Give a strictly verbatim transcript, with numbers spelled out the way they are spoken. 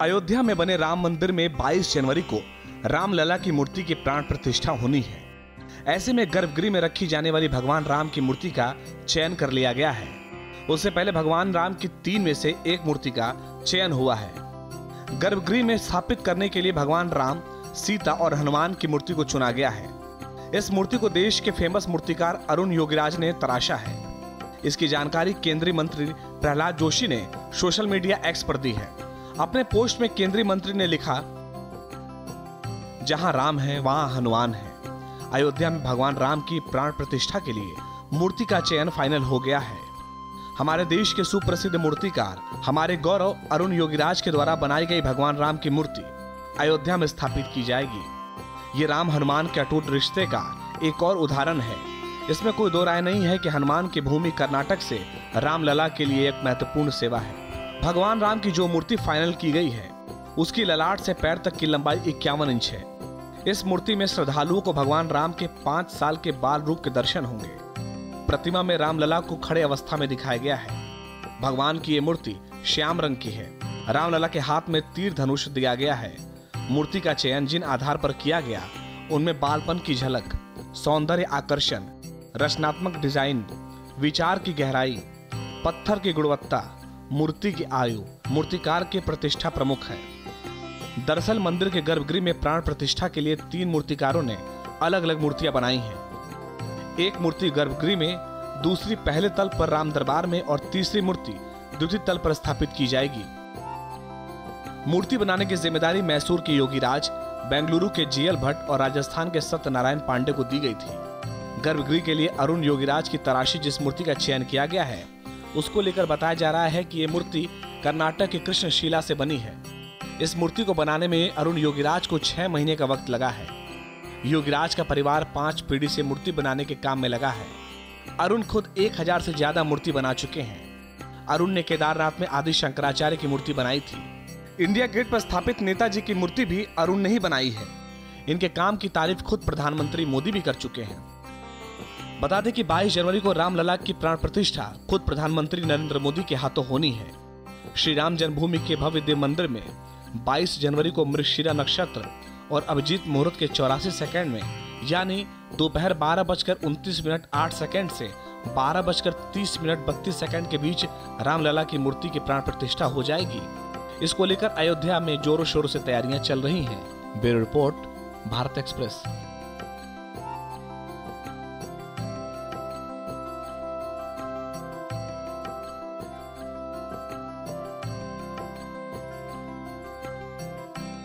अयोध्या में बने राम मंदिर में बाईस जनवरी को रामलला की मूर्ति की प्राण प्रतिष्ठा होनी है। ऐसे में गर्भगृह में रखी जाने वाली भगवान राम की मूर्ति का चयन कर लिया गया है। उससे पहले भगवान राम की तीन में से एक मूर्ति का चयन हुआ है। गर्भगृह में स्थापित करने के लिए भगवान राम, सीता और हनुमान की मूर्ति को चुना गया है। इस मूर्ति को देश के फेमस मूर्तिकार अरुण योगीराज ने तराशा है। इसकी जानकारी केंद्रीय मंत्री प्रहलाद जोशी ने सोशल मीडिया एक्स पर दी है। अपने पोस्ट में केंद्रीय मंत्री ने लिखा, जहां राम है वहां हनुमान है। अयोध्या में भगवान राम की प्राण प्रतिष्ठा के लिए मूर्ति का चयन फाइनल हो गया है। हमारे देश के सुप्रसिद्ध मूर्तिकार हमारे गौरव अरुण योगीराज के द्वारा बनाई गई भगवान राम की मूर्ति अयोध्या में स्थापित की जाएगी। ये राम हनुमान के अटूट रिश्ते का एक और उदाहरण है। इसमें कोई दो राय नहीं है कि हनुमान की भूमि कर्नाटक से रामलला के लिए एक महत्वपूर्ण सेवा है। भगवान राम की जो मूर्ति फाइनल की गई है उसकी ललाट से पैर तक की लंबाई इक्यावन इंच है। इस मूर्ति में श्रद्धालुओं को भगवान राम के पांच साल के बाल रूप के दर्शन होंगे। प्रतिमा में रामलला को खड़े अवस्था में दिखाया गया है। भगवान की ये मूर्ति श्याम रंग की है। रामलला के हाथ में तीर धनुष दिया गया है। मूर्ति का चयन जिन आधार पर किया गया उनमें बालपन की झलक, सौंदर्य आकर्षण, रचनात्मक डिजाइन, विचार की गहराई, पत्थर की गुणवत्ता, मूर्ति की आयु, मूर्तिकार की प्रतिष्ठा प्रमुख है। दरअसल मंदिर के गर्भगृह में प्राण प्रतिष्ठा के लिए तीन मूर्तिकारों ने अलग अलग मूर्तियां बनाई हैं। एक मूर्ति गर्भगृह में, दूसरी पहले तल पर राम दरबार में और तीसरी मूर्ति द्वितीय तल पर स्थापित की जाएगी। मूर्ति बनाने की जिम्मेदारी मैसूर के योगीराज, बेंगलुरु के जीएल भट्ट और राजस्थान के सत्यनारायण पांडे को दी गई थी। गर्भगृह के लिए अरुण योगीराज की तराशी जिस मूर्ति का चयन किया गया है उसको लेकर बताया जा रहा है कि ये मूर्ति कर्नाटक की कृष्णशिला से बनी है। इस मूर्ति को बनाने में अरुण योगीराज को छह महीने का वक्त लगा है। योगीराज का परिवार पांच पीढ़ी से मूर्ति बनाने के काम में लगा है। अरुण खुद एक हजार से ज्यादा मूर्ति बना चुके हैं। अरुण ने केदारनाथ में आदि शंकराचार्य की मूर्ति बनाई थी। इंडिया गेट पर स्थापित नेताजी की मूर्ति भी अरुण ने ही बनाई है। इनके काम की तारीफ खुद प्रधानमंत्री मोदी भी कर चुके हैं। बता दें कि बाईस जनवरी को रामलला की प्राण प्रतिष्ठा खुद प्रधानमंत्री नरेंद्र मोदी के हाथों होनी है। श्री राम जन्मभूमि के भव्य देव मंदिर में बाईस जनवरी को मृगशिरा नक्षत्र और अभिजीत मुहूर्त के चौरासी सेकंड में यानी दोपहर बारह बजकर उनतीस मिनट आठ सेकंड से बारह बजकर तीस मिनट बत्तीस सेकंड के बीच रामलला की मूर्ति की प्राण प्रतिष्ठा हो जाएगी। इसको लेकर अयोध्या में जोरों शोरों से तैयारियां चल रही हैं। Bureau report, Bharat express.